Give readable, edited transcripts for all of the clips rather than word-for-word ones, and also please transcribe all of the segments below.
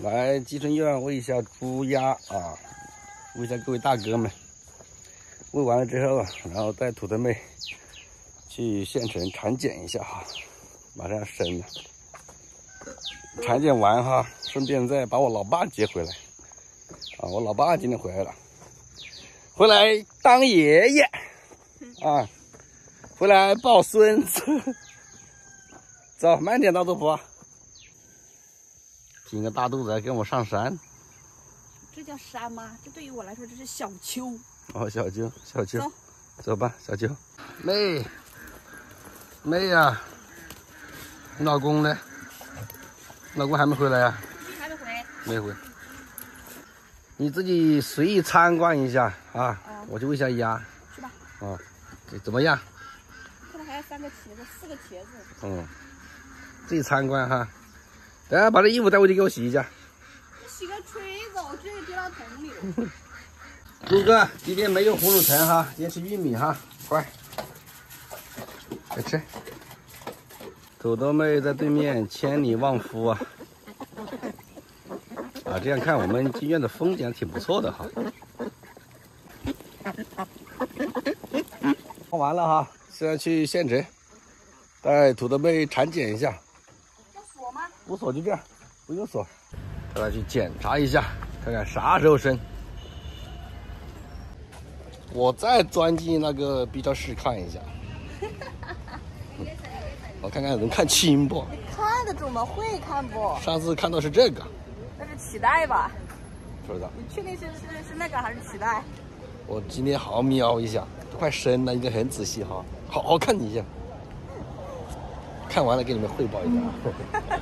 来集成院喂一下猪鸭啊，喂一下各位大哥们。喂完了之后，然后带土豆妹去县城产检一下哈，马上要生了。产检完哈，顺便再把我老爸接回来啊，我老爸今天回来了，回来当爷爷啊，回来抱孙子。走，慢点，大肚婆。挺个大肚子还跟我上山。 这叫山吗？这对于我来说，这是小丘。 哦，小丘，小丘， 走， 走吧，小丘。妹呀，你老公呢？老公还没回来呀？ 还没回。 没回。你自己随意参观一下啊，我去喂下鸭。 去吧。 啊，怎么样？ 看到还有3个茄子，4个茄子。 嗯，自己参观哈。等下把这衣服带回去给我洗一下。 洗个锤子，我直接丢到桶里了。 猪哥，今天没有红薯藤哈，今天吃玉米哈，快，来吃。土豆妹在对面千里望夫啊！啊，这样看我们金院的风景还挺不错的哈。放完了哈，现在去县城带土豆妹产检一下。 要锁吗？ 不锁就这样，不用锁。再来去检查一下，看看啥时候生。我再钻进那个 B 超室看一下，我看看能看清不？ 你看得住吗？会看不？ 上次看到是这个， 那是脐带吧？ 不知道。 你确定是那个还是脐带？ 我今天好好瞄一下，都快生了，应该很仔细哈，好好看一下。看完了给你们汇报一下。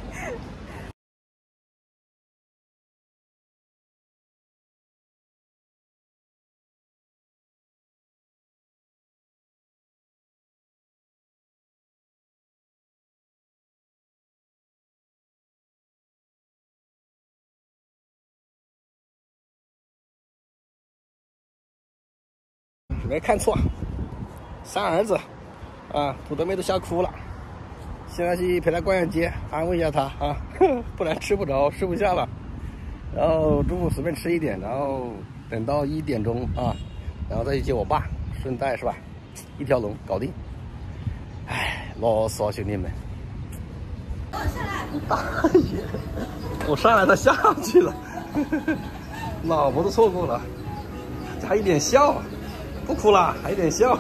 没看错，3儿子啊，土豆妹都吓哭了。现在去陪他逛逛街，安慰一下他啊，不然吃不着，吃不下了。然后中午随便吃一点，然后等到1点钟啊，然后再去接我爸，顺带是吧？一条龙搞定。哎，啰嗦兄弟们。大爷，我上来他下去了，老婆都错过了，还一点笑。不哭了，还有点笑。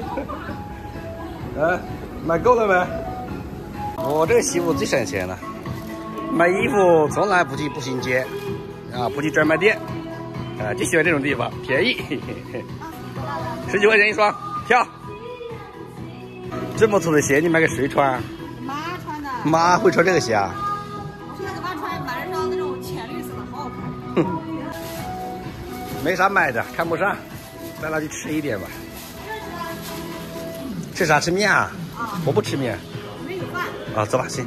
哎，买够了没？我这个媳妇最省钱了，买衣服从来不去步行街，啊，不去专卖店，啊，就喜欢这种地方，便宜，10几块钱一双，跳。这么土的鞋你买给谁穿？ 妈穿的。 妈会穿这个鞋啊？ 我现在给妈穿，买了双那种浅绿色的，好好看。 没啥买的，看不上。带他去吃一点吧。吃啥？吃面啊？我不吃面。 没有饭。 啊，走吧，行。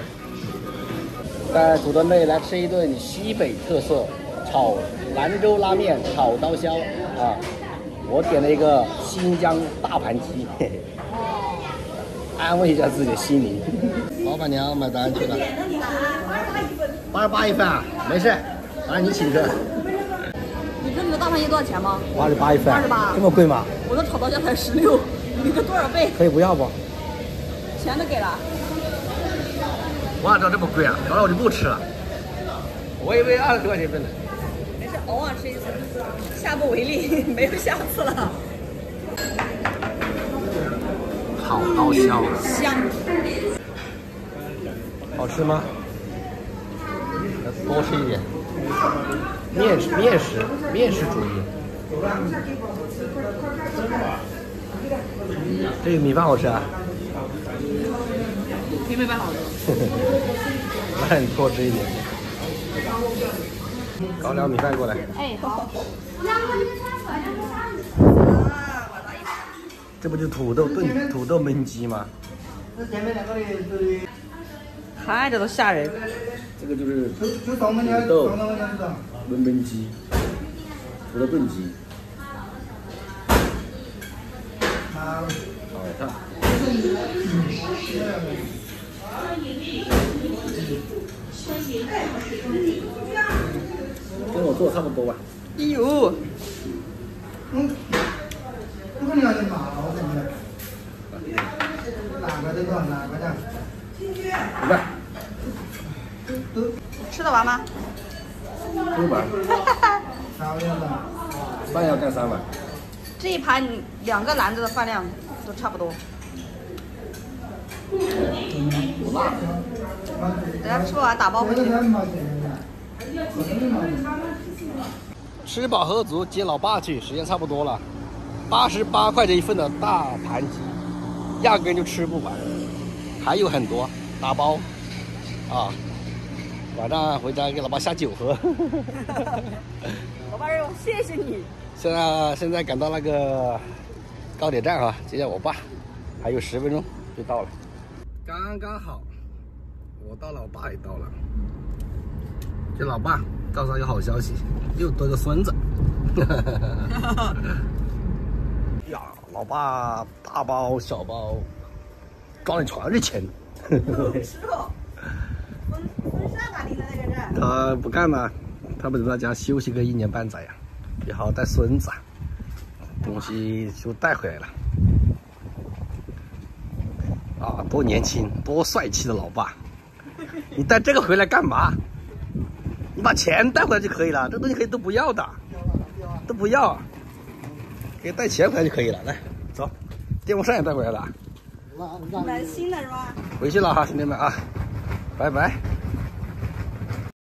带土豆妹来吃一顿西北特色炒兰州拉面炒刀削啊！我点了一个新疆大盘鸡，嘿嘿，安慰一下自己的心灵。老板娘买单去了。88一份啊？没事，反正你请客。 你知道你的大盘鸡多少钱吗 88一份 ，28， 这么贵吗？ 我的炒刀削才16，你的多少倍？ 可以不要不？ 钱都给了。 我哪知道这么贵啊？搞得我就不吃了。我以为20多块钱一份呢。 没事，偶尔吃一次，下不为例，没有下次了。 炒刀削啊， 香。 好吃吗？多吃一点。面食主义。这个米饭好吃啊？ 比米饭好吃。 那你多吃一点。搞2米饭过来。 哎，好。 这不就土豆焖鸡吗？ 看着都吓人。 这个就是土豆焖鸡，土豆炖鸡。好看。 做的差不多吧。 哎呦， 这个你要的麻了，我感觉。哪个的多？哪个的？ 明白。 吃得完吗？ 不完。 3个的。 饭要干3碗。 这一盘2个篮子的饭量都差不多。等下吃不完打包回去。 吃饱喝足接老爸去，时间差不多了。88块钱一份的大盘鸡，压根就吃不完，还有很多打包啊。晚上回家给老爸下酒喝。 老爸说谢谢你。 现在赶到那个高铁站啊，接下我爸，还有10分钟就到了，刚刚好，我到了，我爸也到了。这老爸告诉他一个好消息，又多个孙子。呀，老爸大包小包装的全是钱。 是哦，婚纱哪里的那个人？ 他不干了，他不是在家休息个1年半载呀，也好带孙子，东西就带回来了。啊，多年轻，多帅气的老爸！你带这个回来干嘛？你把钱带回来就可以了，这东西可以都不要的，都不要，可以带钱回来就可以了。来，走，电风扇也带回来了。 买新的是吧？ 回去了哈，兄弟们啊，拜拜。